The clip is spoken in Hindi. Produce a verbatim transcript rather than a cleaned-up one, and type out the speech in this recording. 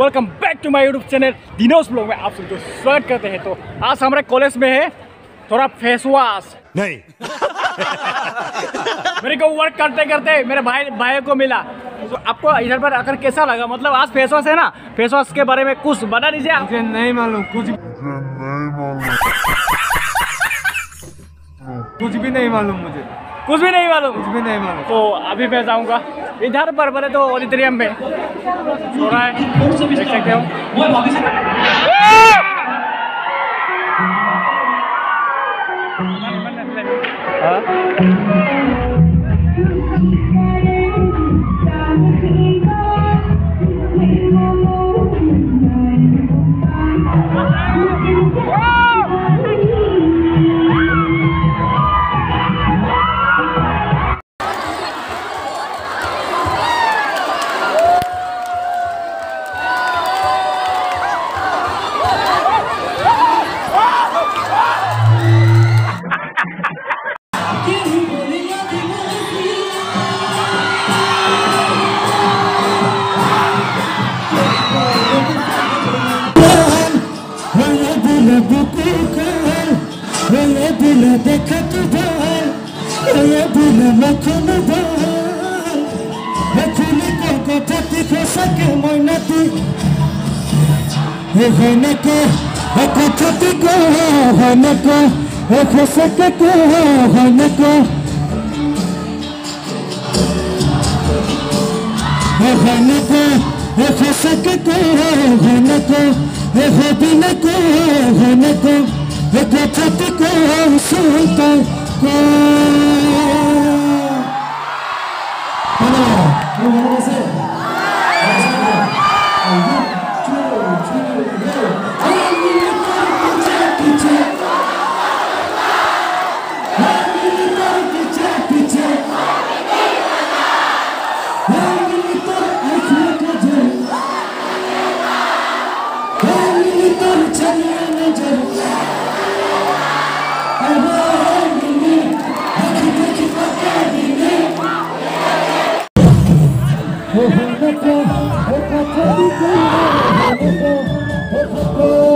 Welcome back to my YouTube channel dinoz blog में आप सबको स्वागत करते हैं। तो आज हमारे कॉलेज में है थोड़ा फेस वॉश नहीं मेरे को वर्क करते करते मेरे भाई भाई को मिला। तो आपको इधर पर आकर कैसा लगा? मतलब आज फेस वॉश है ना, फेस वॉश के बारे में कुछ बता दीजिए। मुझे नहीं मालूम, कुछ कुछ भी नहीं मालूम मुझे कुछ भी नहीं मालूम कुछ भी नहीं मालूम। तो अभी मैं जाऊंगा इधर पर, बोले तो ऑडिटोरियम में सो रहा है, देख सकते हो। देखा तू बाल दिल मखन बाल खुली को कथाती खसके मयनाती होने को कथाती को होने को खसके को होने को होने को खसके को होने को होने को होने को कथाती को सुनता को Oh,